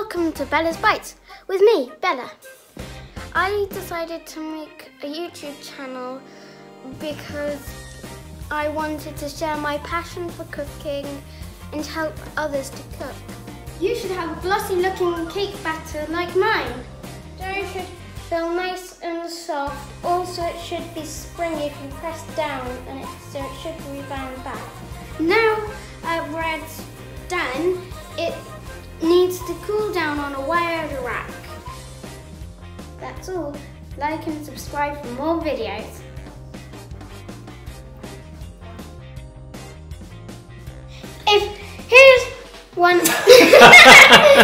welcome to Bella's Bites with me, Bella. I decided to make a YouTube channel because I wanted to share my passion for cooking and help others to cook. You should have a glossy looking cake batter like mine. Dough should feel nice and soft. Also it should be springy if you press down so it should rebound back. Now bread's done, it needs to cool down on a wired rack. That's all. Like and subscribe for more videos. Here's one.